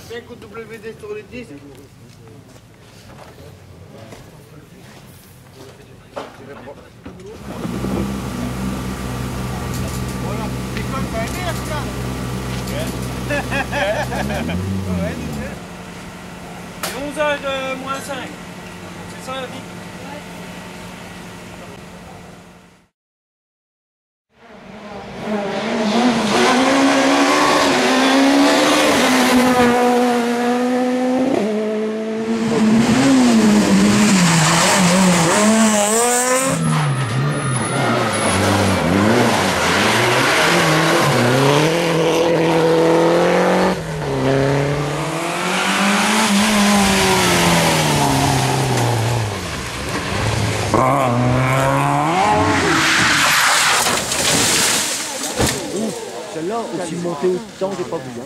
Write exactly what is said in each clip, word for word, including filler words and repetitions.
fait un coup de W D sur le disque. Voilà, c'est comme pas aimer là, ça. Ouais, c'est onze heures moins cinq. C'est ça la vie. Celle-là, aussi montée autant, j'ai pas vu. Hein.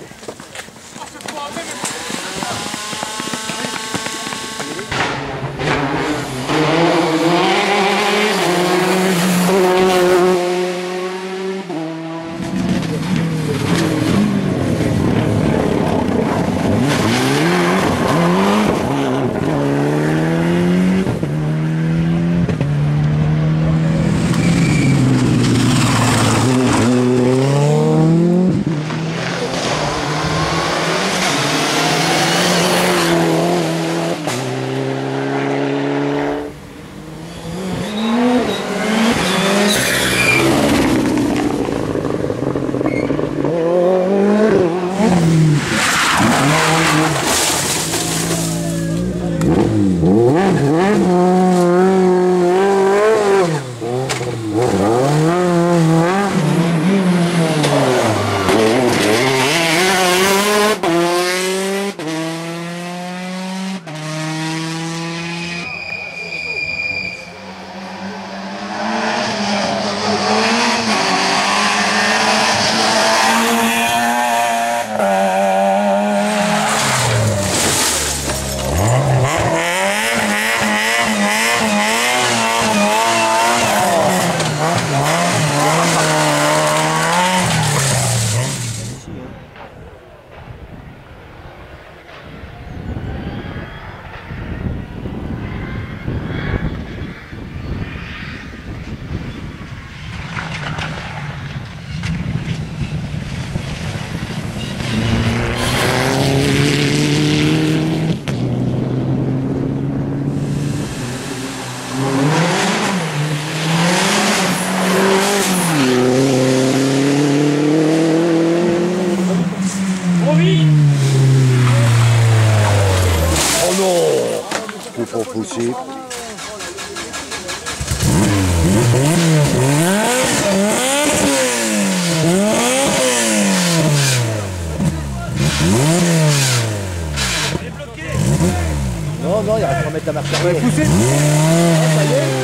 Faut pousser. Non, non, il reste à mettre la marche arrière. Pousser. Ah, ça y est.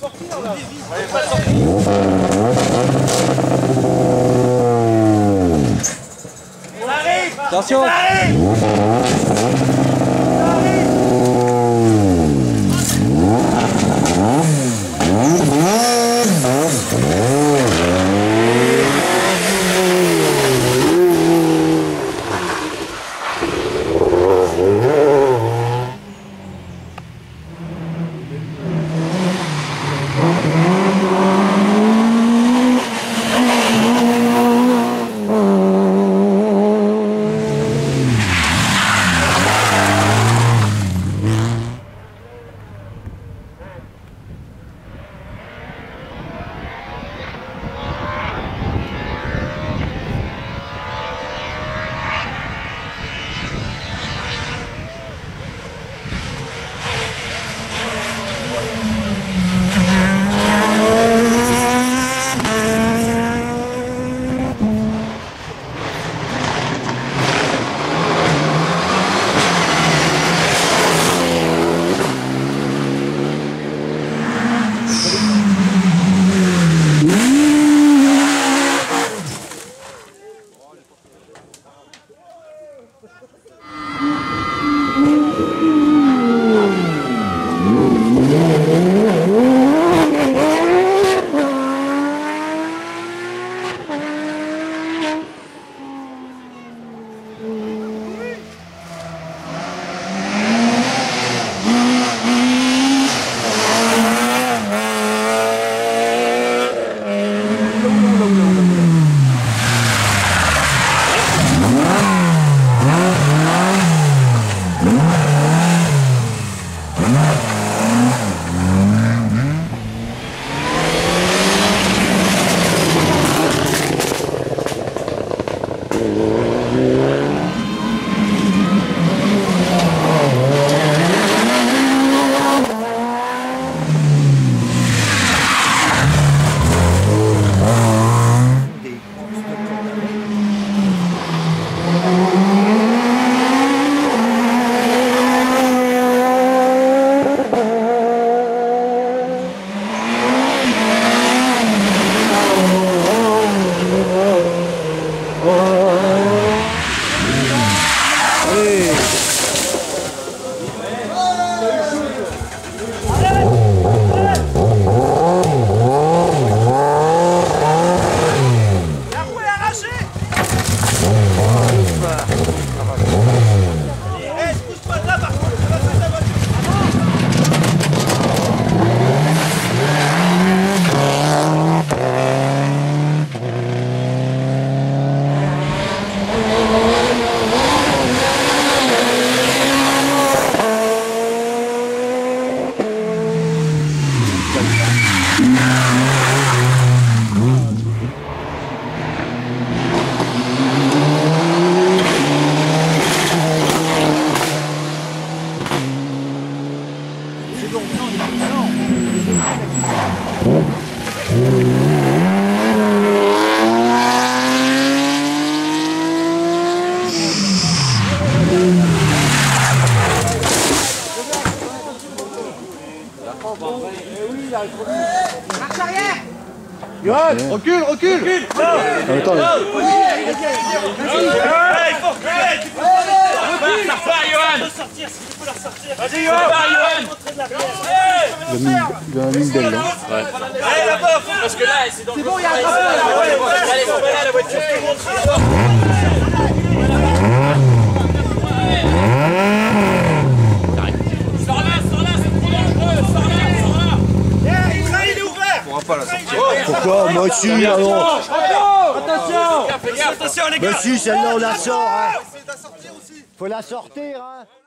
sortir là. Allez, pas de sortie. On arrive. Attention. On arrive. Marche arrière. Johan, recule, recule. Recule. Attends, Vas-y, Johan. il a mis une belle là. Allez, là-bas, parce que là, c'est dans le... C'est bon, il y a un drapeau là. Allez, on va là, la voiture. Sors là, sors là, c'est trop dangereux. Sors là, sors là. Le train, il est ouvert. On pourra pas la sortir. Pourquoi? Moi aussi, non. Attention. Attention, les gars. Moi aussi, celle-là, on la sort. Hein. Faut la sortir, hein.